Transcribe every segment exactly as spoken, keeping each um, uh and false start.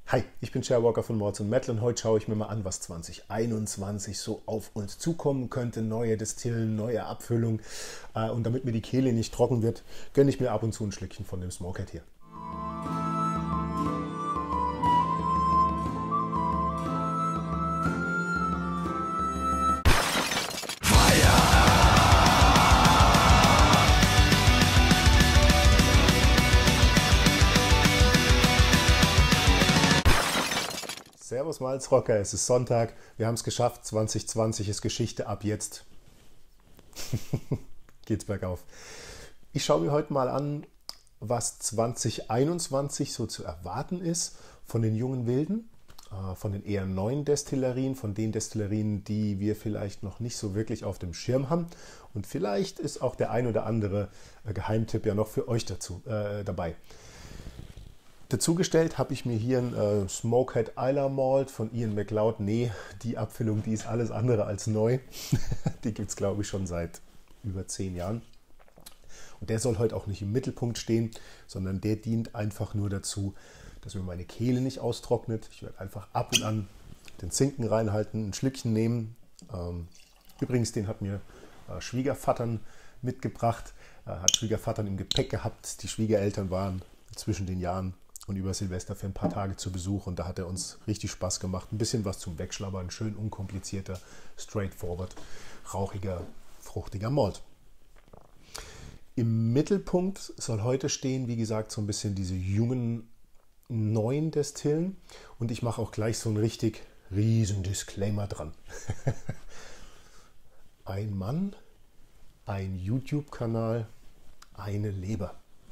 Hi, ich bin Sharewalker von Mods und Metal und heute schaue ich mir mal an, was zwanzig einundzwanzig so auf uns zukommen könnte. Neue Destillen, neue Abfüllung. Äh, und damit mir die Kehle nicht trocken wird, gönne ich mir ab und zu ein Schlückchen von dem Smokehead hier. Servus Malzrocker, es ist Sonntag, wir haben es geschafft, zwanzig zwanzig ist Geschichte, ab jetzt geht's bergauf. Ich schaue mir heute mal an, was zwanzig einundzwanzig so zu erwarten ist von den jungen Wilden, von den eher neuen Destillerien, von den Destillerien, die wir vielleicht noch nicht so wirklich auf dem Schirm haben. Und vielleicht ist auch der ein oder andere Geheimtipp ja noch für euch dazu äh, dabei. Dazugestellt habe ich mir hier ein äh, Smokehead Islay Malt von Ian McLeod. Nee, die Abfüllung, die ist alles andere als neu. Die gibt es, glaube ich, schon seit über zehn Jahren. Und der soll heute auch nicht im Mittelpunkt stehen, sondern der dient einfach nur dazu, dass mir meine Kehle nicht austrocknet. Ich werde einfach ab und an den Zinken reinhalten, ein Schlückchen nehmen. Ähm, übrigens, den hat mir äh, Schwiegervatern mitgebracht. Äh, hat Schwiegervatern im Gepäck gehabt. Die Schwiegereltern waren zwischen den Jahren und über Silvester für ein paar Tage zu Besuch und da hat er uns richtig Spaß gemacht. Ein bisschen was zum Wegschlabbern, schön unkomplizierter, straightforward, rauchiger, fruchtiger Malt. Im Mittelpunkt soll heute stehen, wie gesagt, so ein bisschen diese jungen, neuen Destillen und ich mache auch gleich so einen richtig riesen Disclaimer dran. Ein Mann, ein YouTube-Kanal, eine Leber.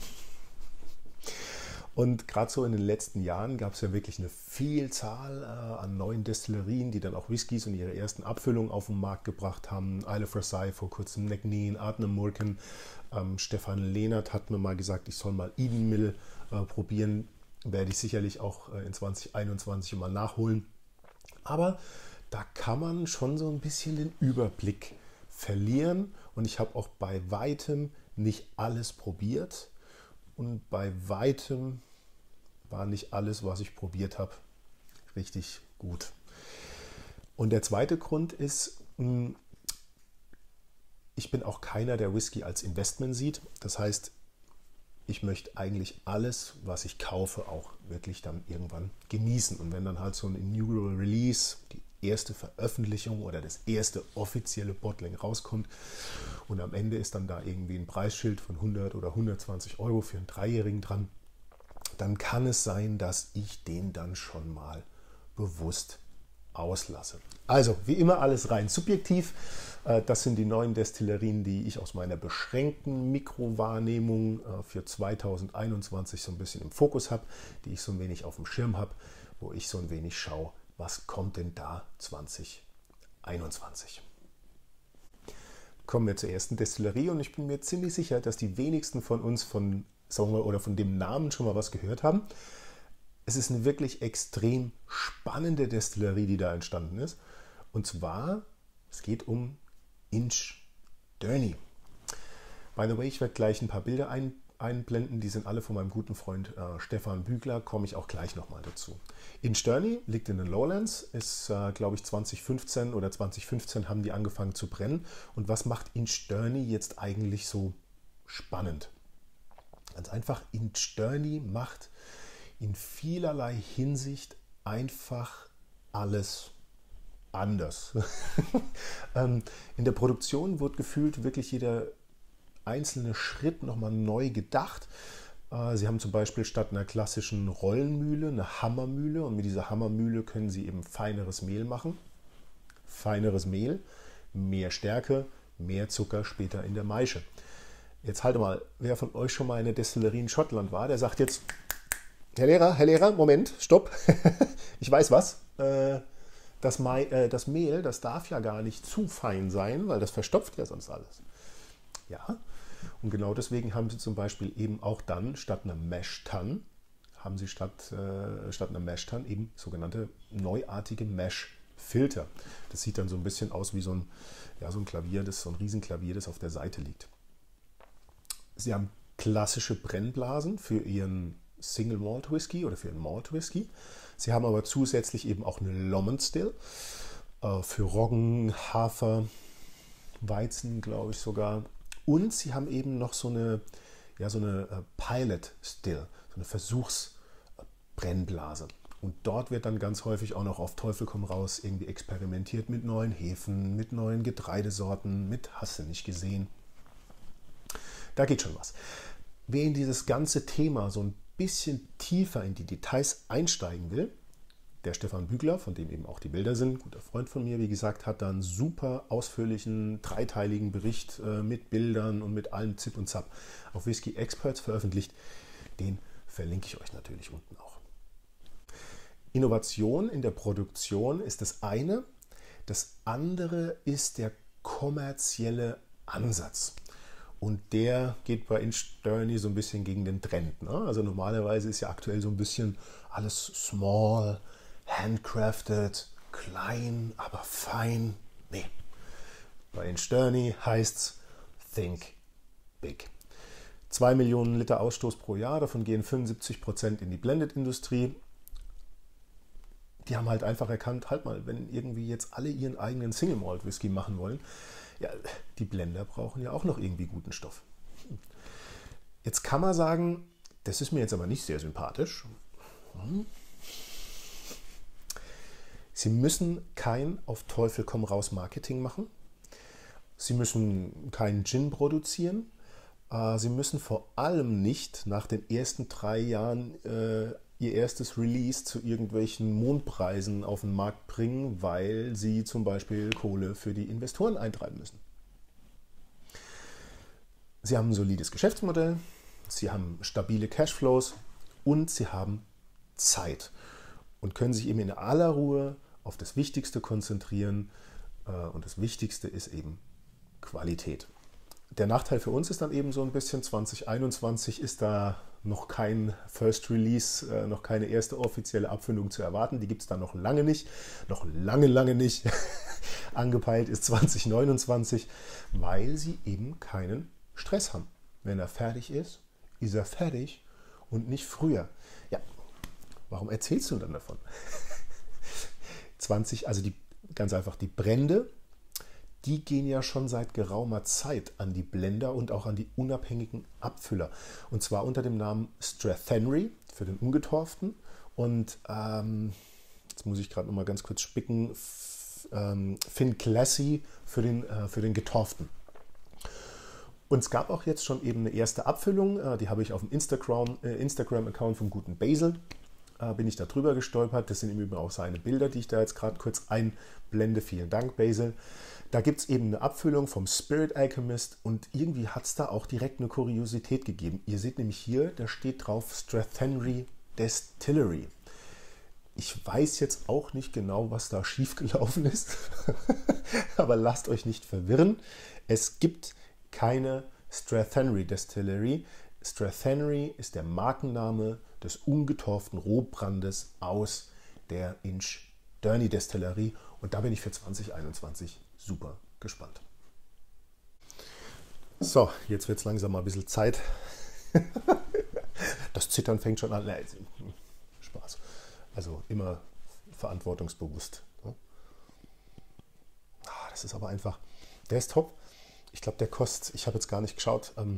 Und gerade so in den letzten Jahren gab es ja wirklich eine Vielzahl äh, an neuen Destillerien, die dann auch Whiskys und ihre ersten Abfüllungen auf den Markt gebracht haben. Isle of Versailles vor kurzem, Neckneen, Ardnamurchan. Ähm, Stefan Lehnert hat mir mal gesagt, ich soll mal Eden Mill äh, probieren. Werde ich sicherlich auch äh, in zwanzig einundzwanzig mal nachholen. Aber da kann man schon so ein bisschen den Überblick verlieren. Und ich habe auch bei weitem nicht alles probiert. Und bei weitem war nicht alles, was ich probiert habe, richtig gut. Und der zweite Grund ist, ich bin auch keiner, der Whisky als Investment sieht. Das heißt, ich möchte eigentlich alles, was ich kaufe, auch wirklich dann irgendwann genießen. Und wenn dann halt so ein Inaugural Release, die erste Veröffentlichung oder das erste offizielle Bottling rauskommt und am Ende ist dann da irgendwie ein Preisschild von hundert oder hundertzwanzig Euro für einen Dreijährigen dran, dann kann es sein, dass ich den dann schon mal bewusst auslasse. Also, wie immer alles rein subjektiv. Das sind die neuen Destillerien, die ich aus meiner beschränkten Mikrowahrnehmung für zwanzig einundzwanzig so ein bisschen im Fokus habe, die ich so ein wenig auf dem Schirm habe, wo ich so ein wenig schaue, was kommt denn da zwanzig einundzwanzig. Kommen wir zur ersten Destillerie und ich bin mir ziemlich sicher, dass die wenigsten von uns von, sagen wir, oder von dem Namen schon mal was gehört haben. Es ist eine wirklich extrem spannende Destillerie, die da entstanden ist. Und zwar, es geht um Inchderny. By the way, ich werde gleich ein paar Bilder ein, einblenden. Die sind alle von meinem guten Freund äh, Stefan Bügler. Komme ich auch gleich nochmal dazu. Inchderny liegt in den Lowlands. Ist, äh, glaube ich, zwanzig fünfzehn oder zwanzig fünfzehn haben die angefangen zu brennen. Und was macht Inchderny jetzt eigentlich so spannend? Ganz einfach, Inchderny macht in vielerlei Hinsicht einfach alles anders. In der Produktion wird gefühlt wirklich jeder einzelne Schritt nochmal neu gedacht. Sie haben zum Beispiel statt einer klassischen Rollenmühle eine Hammermühle und mit dieser Hammermühle können Sie eben feineres Mehl machen. Feineres Mehl, mehr Stärke, mehr Zucker später in der Maische. Jetzt halte mal, wer von euch schon mal in der Destillerie in Schottland war, der sagt jetzt: Herr Lehrer, Herr Lehrer, Moment, stopp. Ich weiß was. Das, das Mehl, das darf ja gar nicht zu fein sein, weil das verstopft ja sonst alles. Ja, und genau deswegen haben sie zum Beispiel eben auch dann statt einer Mash-Tun, haben sie statt, äh, statt einer Mash-Tun eben sogenannte neuartige Mash-Filter. Das sieht dann so ein bisschen aus wie so ein, ja, so ein Klavier, das, so ein Riesenklavier, das auf der Seite liegt. Sie haben klassische Brennblasen für ihren Single Malt Whisky oder für einen Malt Whisky. Sie haben aber zusätzlich eben auch eine Lomond Still äh, für Roggen, Hafer, Weizen, glaube ich sogar. Und sie haben eben noch so eine, ja, so eine äh, Pilot Still, so eine Versuchsbrennblase. Und dort wird dann ganz häufig auch noch auf Teufel komm raus irgendwie experimentiert mit neuen Hefen, mit neuen Getreidesorten, mit hast du nicht gesehen. Da geht schon was. Wer in dieses ganze Thema so ein bisschen tiefer in die Details einsteigen will, der Stefan Bügler, von dem eben auch die Bilder sind, ein guter Freund von mir, wie gesagt, hat da einen super ausführlichen, dreiteiligen Bericht äh, mit Bildern und mit allem Zip und Zap auf Whisky Experts veröffentlicht. Den verlinke ich euch natürlich unten auch. Innovation in der Produktion ist das eine. Das andere ist der kommerzielle Ansatz. Und der geht bei Inchturny so ein bisschen gegen den Trend. Ne? Also normalerweise ist ja aktuell so ein bisschen alles small, handcrafted, klein, aber fein. Nee. Bei Inchturny heißt es think big. Zwei Millionen Liter Ausstoß pro Jahr, davon gehen fünfundsiebzig Prozent in die Blended-Industrie. Die haben halt einfach erkannt, halt mal, wenn irgendwie jetzt alle ihren eigenen Single Malt Whisky machen wollen, ja, die Blender brauchen ja auch noch irgendwie guten Stoff. Jetzt kann man sagen, das ist mir jetzt aber nicht sehr sympathisch. Sie müssen kein auf Teufel komm raus Marketing machen. Sie müssen keinen Gin produzieren. Sie müssen vor allem nicht nach den ersten drei Jahren äh, ihr erstes Release zu irgendwelchen Mondpreisen auf den Markt bringen, weil sie zum Beispiel Kohle für die Investoren eintreiben müssen. Sie haben ein solides Geschäftsmodell, sie haben stabile Cashflows und sie haben Zeit und können sich eben in aller Ruhe auf das Wichtigste konzentrieren. Und das Wichtigste ist eben Qualität. Der Nachteil für uns ist dann eben so ein bisschen, zwanzig einundzwanzig ist da noch kein First Release, äh, noch keine erste offizielle Abfüllung zu erwarten. Die gibt es da noch lange nicht, noch lange, lange nicht. Angepeilt ist zwanzig neunundzwanzig, weil sie eben keinen Stress haben. Wenn er fertig ist, ist er fertig und nicht früher. Ja, warum erzählst du dann davon? zwanzig, also die, ganz einfach die Brände, die gehen ja schon seit geraumer Zeit an die Blender und auch an die unabhängigen Abfüller. Und zwar unter dem Namen Strathenry für den Ungetorften. Und ähm, jetzt muss ich gerade noch mal ganz kurz spicken, F ähm, Finclassy für den, äh, für den Getorften. Und es gab auch jetzt schon eben eine erste Abfüllung, äh, die habe ich auf dem Instagram, äh, Instagram-Account vom guten Basil, äh, bin ich da drüber gestolpert. Das sind im Übrigen auch seine Bilder, die ich da jetzt gerade kurz einblende. Vielen Dank, Basil. Da gibt es eben eine Abfüllung vom Spirit Alchemist und irgendwie hat es da auch direkt eine Kuriosität gegeben. Ihr seht nämlich hier, da steht drauf Strathenry Distillery. Ich weiß jetzt auch nicht genau, was da schiefgelaufen ist, aber lasst euch nicht verwirren. Es gibt keine Strathenry Distillery. Strathenry ist der Markenname des ungetorften Rohbrandes aus der Inchturny Destillerie und da bin ich für zwanzig einundzwanzig super gespannt. So, jetzt wird es langsam mal ein bisschen Zeit. Das Zittern fängt schon an. Nein, Spaß. Also immer verantwortungsbewusst. Das ist aber einfach, der ist top. Ich glaube, der kostet, ich habe jetzt gar nicht geschaut, ähm,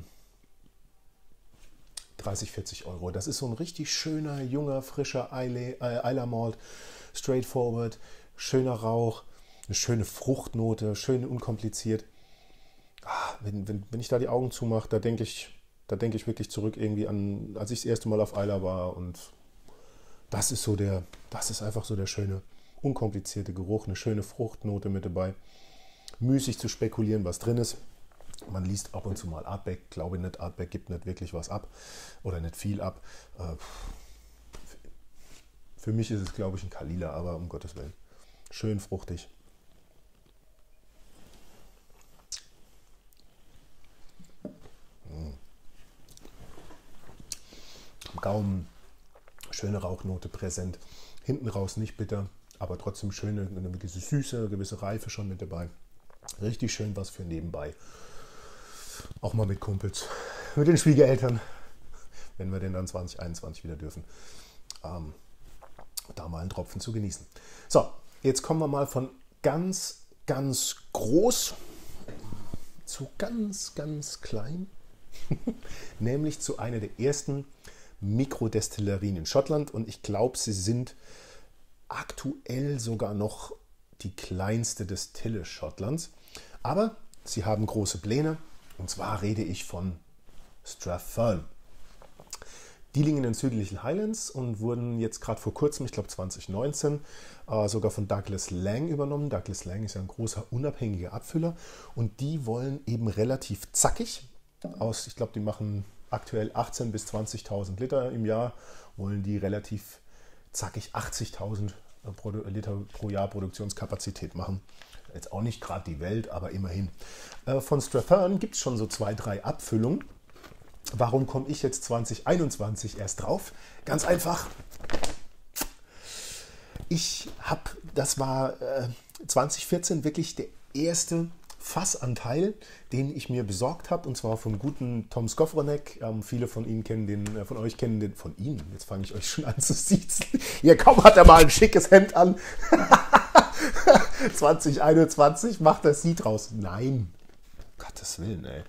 dreißig, vierzig Euro. Das ist so ein richtig schöner, junger, frischer Islay Malt. Straightforward, schöner Rauch. Eine schöne Fruchtnote, schön unkompliziert. Ah, wenn, wenn, wenn ich da die Augen zumache, da denke ich, da denke ich wirklich zurück irgendwie an, als ich das erste Mal auf Islay war. Und das ist so der, das ist einfach so der schöne, unkomplizierte Geruch, eine schöne Fruchtnote mit dabei. Müßig zu spekulieren, was drin ist. Man liest ab und zu mal Ardbeg, glaube nicht, Ardbeg gibt nicht wirklich was ab oder nicht viel ab. Für mich ist es, glaube ich, ein Kalila, aber um Gottes Willen. Schön fruchtig. Am Gaumen schöne Rauchnote präsent. Hinten raus nicht bitter, aber trotzdem schöne, eine gewisse Süße, eine gewisse Reife schon mit dabei. Richtig schön was für nebenbei. Auch mal mit Kumpels, mit den Schwiegereltern. wenn wir denn dann zwanzig einundzwanzig wieder dürfen, ähm, da mal einen Tropfen zu genießen. So, jetzt kommen wir mal von ganz, ganz groß zu ganz, ganz klein, nämlich zu einer der ersten Mikrodestillerien in Schottland, und ich glaube, sie sind aktuell sogar noch die kleinste Destille Schottlands, aber sie haben große Pläne, und zwar rede ich von Strathfern. Die liegen in den südlichen Highlands und wurden jetzt gerade vor kurzem, ich glaube zwanzig neunzehn, äh, sogar von Douglas Lang übernommen. Douglas Lang ist ja ein großer unabhängiger Abfüller, und die wollen eben relativ zackig aus, ich glaube, die machen aktuell achtzehntausend bis zwanzigtausend Liter im Jahr, wollen die relativ zackig achtzigtausend Liter pro Jahr Produktionskapazität machen. Jetzt auch nicht gerade die Welt, aber immerhin. Äh, von Strathfern gibt es schon so zwei, drei Abfüllungen. Warum komme ich jetzt zwanzig einundzwanzig erst drauf? Ganz einfach. Ich habe, das war äh, zwanzig vierzehn wirklich der erste Fassanteil, den ich mir besorgt habe, und zwar vom guten Tom Skowronek. Ähm, viele von Ihnen kennen den, äh, von euch kennen den, von Ihnen, jetzt fange ich euch schon an zu siezen. Hier, kaum hat er mal ein schickes Hemd an. zwanzig einundzwanzig macht er Sie draus. Nein, Gottes Willen, ey.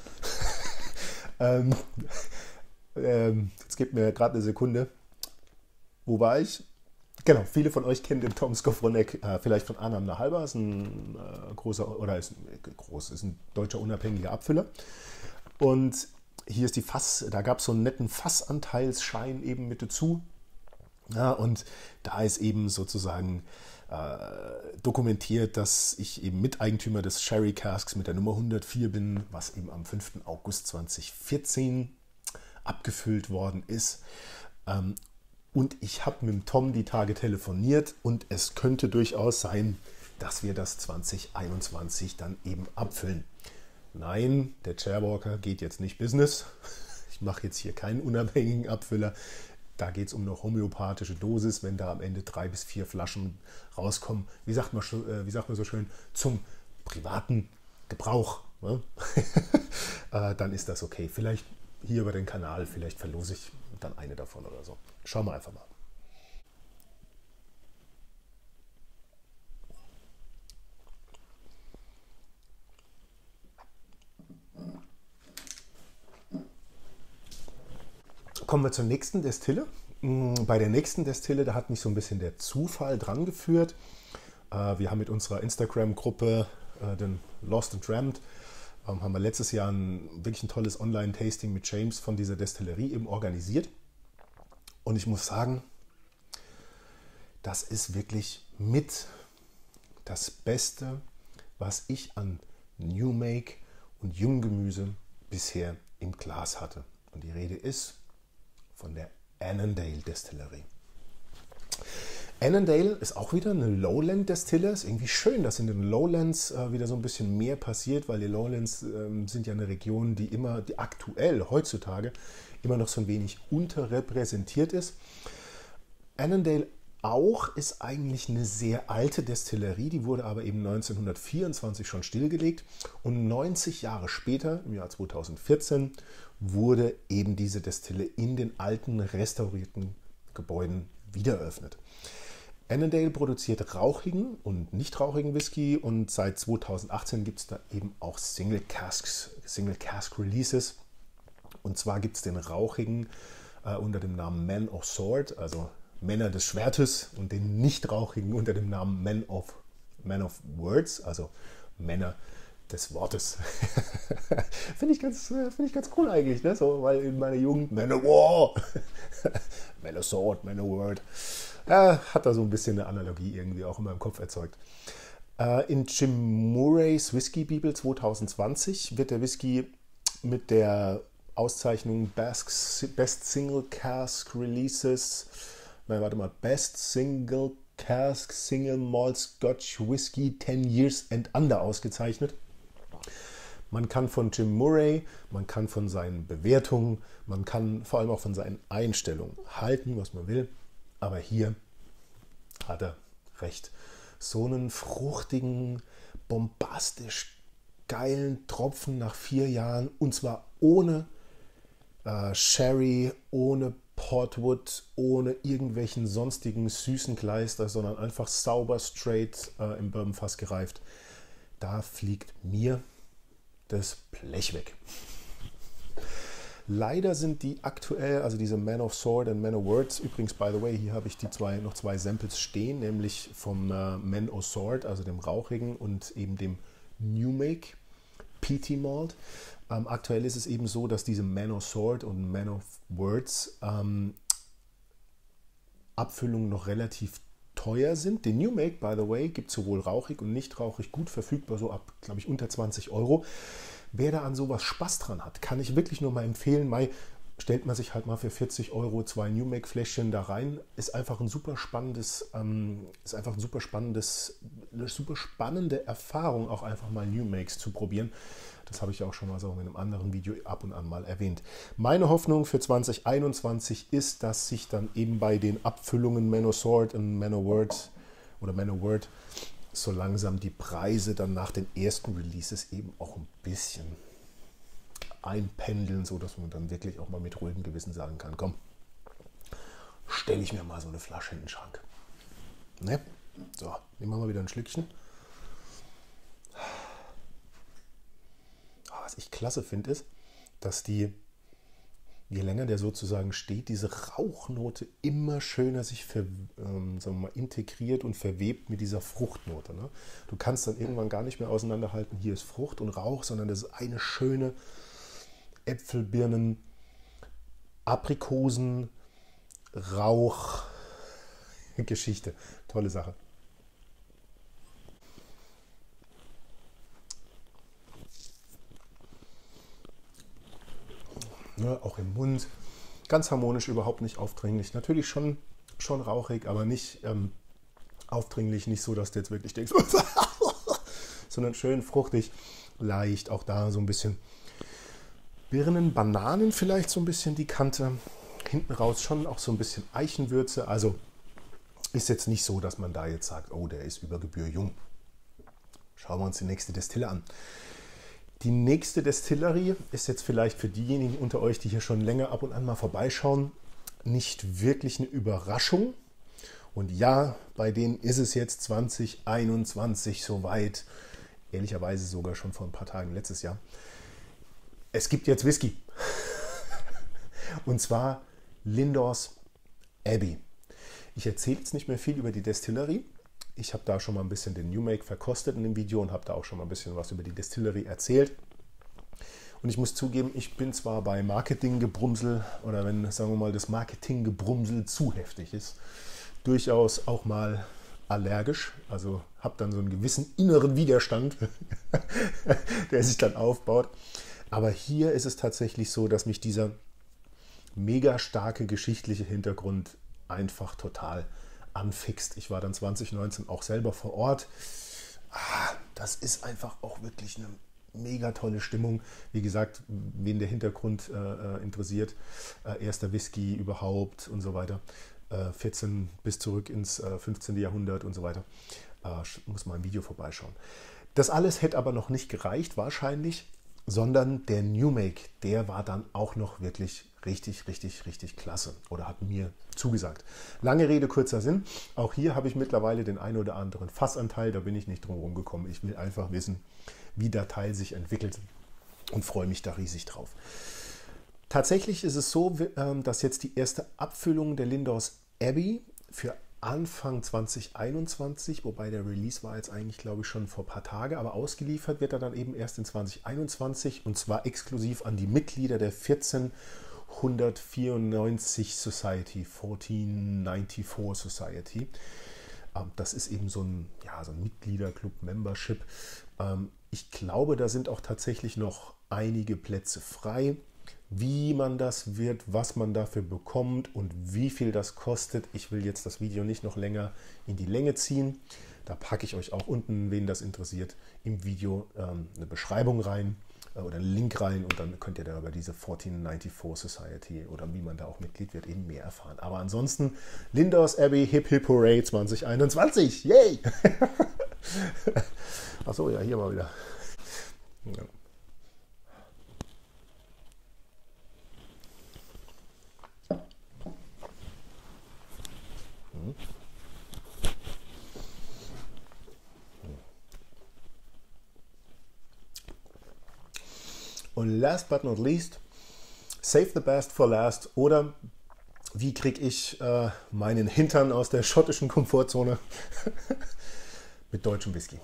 ähm, ähm, jetzt gebt mir gerade eine Sekunde. Wo war ich? Genau, viele von euch kennen den Tom Skowronek äh, vielleicht von Arnhem Nahalba, ist ein äh, großer, oder ist, äh, groß, ist ein deutscher unabhängiger Abfüller. Und hier ist die Fass, da gab es so einen netten Fassanteilsschein eben mit dazu. Ja, und da ist eben sozusagen äh, dokumentiert, dass ich eben Miteigentümer des Sherry Casks mit der Nummer hundertvier bin, was eben am fünften August zweitausendvierzehn abgefüllt worden ist. Ähm, Und ich habe mit dem Tom die Tage telefoniert, und es könnte durchaus sein, dass wir das zwanzig einundzwanzig dann eben abfüllen. Nein, der Chairwalker geht jetzt nicht Business. Ich mache jetzt hier keinen unabhängigen Abfüller. Da geht es um eine homöopathische Dosis, wenn da am Ende drei bis vier Flaschen rauskommen. Wie sagt man, wie sagt man so schön, zum privaten Gebrauch. Ne? Dann ist das okay. Vielleicht hier über den Kanal, vielleicht verlose ich dann eine davon oder so. Schauen wir einfach mal. Kommen wir zur nächsten Destille. Bei der nächsten Destille, da hat mich so ein bisschen der Zufall dran geführt. Wir haben mit unserer Instagram-Gruppe, den Lost and Trammed, haben wir letztes Jahr ein wirklich ein tolles Online-Tasting mit James von dieser Destillerie eben organisiert. Und ich muss sagen, das ist wirklich mit das Beste, was ich an New Make und Junggemüse bisher im Glas hatte. Und die Rede ist von der Annandale Destillerie. Annandale ist auch wieder eine Lowland-Destille. Ist irgendwie schön, dass in den Lowlands äh, wieder so ein bisschen mehr passiert, weil die Lowlands ähm, sind ja eine Region, die immer, die aktuell, heutzutage, immer noch so ein wenig unterrepräsentiert ist. Annandale auch ist eigentlich eine sehr alte Destillerie, die wurde aber eben neunzehnhundertvierundzwanzig schon stillgelegt, und neunzig Jahre später, im Jahr zweitausendvierzehn, wurde eben diese Destille in den alten, restaurierten Gebäuden wieder eröffnet. Annandale produziert rauchigen und nicht rauchigen Whisky, und seit zweitausendachtzehn gibt es da eben auch Single Casks, Single Cask Releases. Und zwar gibt es den rauchigen äh, unter dem Namen Man of Sword, also Männer des Schwertes, und den nicht rauchigen unter dem Namen Men of, Man of Words, also Männer des Wortes. Finde ich, ganz, find ich ganz cool eigentlich, ne? So, weil in meiner Jugend Man of War, Man of Sword, Man of Word. Äh, hat da so ein bisschen eine Analogie irgendwie auch in meinem Kopf erzeugt. Äh, in Jim Murrays Whisky Bibel zwanzig zwanzig wird der Whisky mit der Auszeichnung Best, Best Single Cask Releases, nein, warte mal, Best Single Cask Single Malt Scotch Whisky ten Years and Under ausgezeichnet. Man kann von Jim Murray, man kann von seinen Bewertungen, man kann vor allem auch von seinen Einstellungen halten, was man will. Aber hier hat er recht. So einen fruchtigen, bombastisch geilen Tropfen nach vier Jahren, und zwar ohne äh, Sherry, ohne Portwood, ohne irgendwelchen sonstigen süßen Kleister, sondern einfach sauber, straight äh, im Bourbonfass gereift. Da fliegt mir das Blech weg. Leider sind die aktuell, also diese Man of Sword und Man of Words, übrigens, by the way, hier habe ich die zwei, noch zwei Samples stehen, nämlich vom äh, Man of Sword, also dem rauchigen, und eben dem New Make Peaty Malt. Ähm, aktuell ist es eben so, dass diese Man of Sword und Man of Words ähm, Abfüllungen noch relativ teuer sind. Den New Make, by the way, gibt es sowohl rauchig und nicht rauchig gut verfügbar, so ab, glaube ich, unter zwanzig Euro. Wer da an sowas Spaß dran hat, kann ich wirklich nur mal empfehlen. Mai, stellt man sich halt mal für vierzig Euro zwei New Make Fläschchen da rein. Ist einfach ein super spannendes, ähm, ist einfach ein super spannendes, eine super spannende Erfahrung, auch einfach mal New Makes zu probieren. Das habe ich auch schon mal so in einem anderen Video ab und an mal erwähnt. Meine Hoffnung für zwanzig einundzwanzig ist, dass sich dann eben bei den Abfüllungen Man of Sword und Man of Word oder Man of Word so langsam die Preise dann nach den ersten Releases eben auch ein bisschen einpendeln, so dass man dann wirklich auch mal mit ruhigem Gewissen sagen kann, komm, stelle ich mir mal so eine Flasche in den Schrank. Ne? So, nehmen wir mal wieder ein Schlückchen. Was ich klasse finde, ist, dass die, je länger der sozusagen steht, diese Rauchnote immer schöner sich ver, ähm, sagen wir mal, integriert und verwebt mit dieser Fruchtnote. Ne? Du kannst dann irgendwann gar nicht mehr auseinanderhalten, hier ist Frucht und Rauch, sondern das ist eine schöne Äpfel, Birnen, Aprikosen, Rauch, Geschichte. Tolle Sache. Ja, auch im Mund. Ganz harmonisch, überhaupt nicht aufdringlich. Natürlich schon, schon rauchig, aber nicht ähm, aufdringlich, nicht so, dass du jetzt wirklich denkst, sondern schön fruchtig, leicht. Auch da so ein bisschen Birnen, Bananen vielleicht so ein bisschen die Kante. Hinten raus schon auch so ein bisschen Eichenwürze. Also ist jetzt nicht so, dass man da jetzt sagt, oh, der ist über Gebühr jung. Schauen wir uns die nächste Destille an. Die nächste Destillerie ist jetzt vielleicht für diejenigen unter euch, die hier schon länger ab und an mal vorbeischauen, nicht wirklich eine Überraschung. Und ja, bei denen ist es jetzt zwanzig einundzwanzig soweit, ehrlicherweise sogar schon vor ein paar Tagen letztes Jahr. Es gibt jetzt Whisky. Und zwar Lindors Abbey. Ich erzähle jetzt nicht mehr viel über die Destillerie. Ich habe da schon mal ein bisschen den New Make verkostet in dem Video und habe da auch schon mal ein bisschen was über die Destillerie erzählt. Und ich muss zugeben, ich bin zwar bei Marketinggebrumsel oder wenn, sagen wir mal, das Marketinggebrumsel zu heftig ist, durchaus auch mal allergisch. Also habe dann so einen gewissen inneren Widerstand, der sich dann aufbaut. Aber hier ist es tatsächlich so, dass mich dieser mega starke geschichtliche Hintergrund einfach total anfixt. Ich war dann zwanzig neunzehn auch selber vor Ort. Ah, das ist einfach auch wirklich eine mega tolle Stimmung. Wie gesagt, wen der Hintergrund äh, interessiert, äh, erster Whisky überhaupt und so weiter, äh, vierzehn bis zurück ins äh, fünfzehnten Jahrhundert und so weiter, äh, muss mal ein Video vorbeischauen. Das alles hätte aber noch nicht gereicht wahrscheinlich, sondern der New Make, der war dann auch noch wirklich richtig, richtig, richtig klasse oder hat mir zugesagt. Lange Rede, kurzer Sinn. Auch hier habe ich mittlerweile den einen oder anderen Fassanteil, da bin ich nicht drum herum gekommen. Ich will einfach wissen, wie der Teil sich entwickelt und freue mich da riesig drauf. Tatsächlich ist es so, dass jetzt die erste Abfüllung der Lindors Abbey für Anfang zwanzig einundzwanzig, wobei der Release war jetzt eigentlich, glaube ich, schon vor ein paar Tagen, aber ausgeliefert wird er dann eben erst in zwanzig einundzwanzig und zwar exklusiv an die Mitglieder der vierzehnhundertvierundneunzig Society, vierzehnhundertvierundneunzig Society. Das ist eben so ein, ja, so ein Mitgliederclub, Membership. Ich glaube, da sind auch tatsächlich noch einige Plätze frei. Wie man das wird, was man dafür bekommt und wie viel das kostet. Ich will jetzt das Video nicht noch länger in die Länge ziehen. Da packe ich euch auch unten, wen das interessiert, im Video ähm, eine Beschreibung rein äh, oder einen Link rein und dann könnt ihr da über diese vierzehnhundertvierundneunzig Society oder wie man da auch Mitglied wird, eben mehr erfahren. Aber ansonsten Lindors Abbey Hip Hip Hooray zwanzig einundzwanzig. Yay! Achso, ja, hier mal wieder. Ja. Und last but not least, save the best for last. Oder wie kriege ich äh, meinen Hintern aus der schottischen Komfortzone? Mit deutschem Whisky.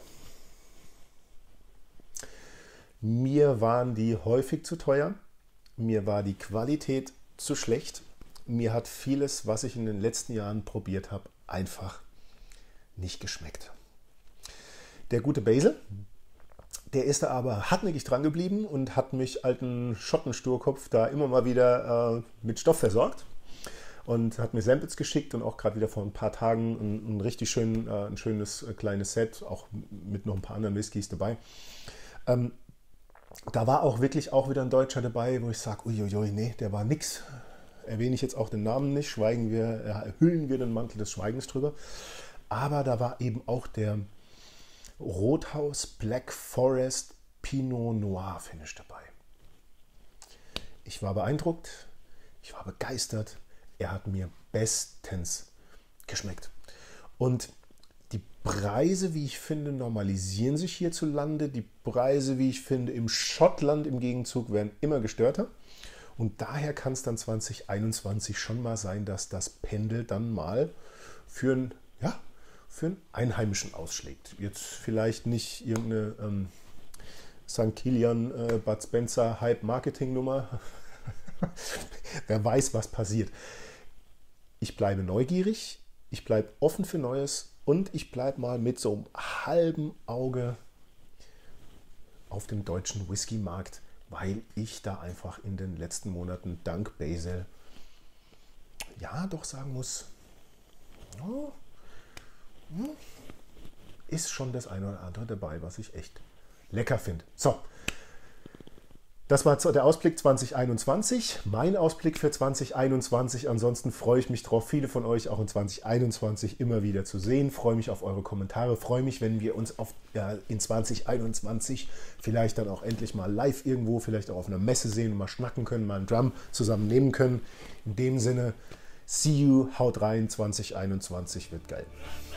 Mir waren die häufig zu teuer. Mir war die Qualität zu schlecht. Mir hat vieles, was ich in den letzten Jahren probiert habe, einfach nicht geschmeckt. Der gute Basil, der ist da aber hartnäckig dran geblieben und hat mich, alten Schottensturkopf, da immer mal wieder äh, mit Stoff versorgt. Und hat mir Samples geschickt und auch gerade wieder vor ein paar Tagen ein, ein richtig schön, äh, ein schönes äh, kleines Set, auch mit noch ein paar anderen Whiskys dabei. Ähm, da war auch wirklich auch wieder ein Deutscher dabei, wo ich sage, uiuiui, nee, der war nix. Erwähne ich jetzt auch den Namen nicht, schweigen wir, äh, hüllen wir den Mantel des Schweigens drüber. Aber da war eben auch der Rothaus Black Forest Pinot Noir Finish dabei. Ich war beeindruckt, ich war begeistert. Er hat mir bestens geschmeckt. Und die Preise, wie ich finde, normalisieren sich hierzulande. Die Preise, wie ich finde, im Schottland im Gegenzug werden immer gestörter. Und daher kann es dann zwanzig einundzwanzig schon mal sein, dass das Pendel dann mal für einen, ja, für einen Einheimischen ausschlägt. Jetzt vielleicht nicht irgendeine ähm, Sankt Kilian, äh, Bud Spencer Hype-Marketing-Nummer. Wer weiß, was passiert. Ich bleibe neugierig, ich bleibe offen für Neues und ich bleibe mal mit so einem halben Auge auf dem deutschen Whisky-Markt, weil ich da einfach in den letzten Monaten dank Basil ja doch sagen muss, oh, ist schon das eine oder andere dabei, was ich echt lecker finde. So. Das war der Ausblick zwanzig einundzwanzig, mein Ausblick für zwanzig einundzwanzig. Ansonsten freue ich mich drauf, viele von euch auch in zwanzig einundzwanzig immer wieder zu sehen. Freue mich auf eure Kommentare, freue mich, wenn wir uns auf, ja, in zwanzig einundzwanzig vielleicht dann auch endlich mal live irgendwo, vielleicht auch auf einer Messe sehen und mal schnacken können, mal einen Drum zusammen nehmen können. In dem Sinne, see you, haut rein, zwanzig einundzwanzig wird geil.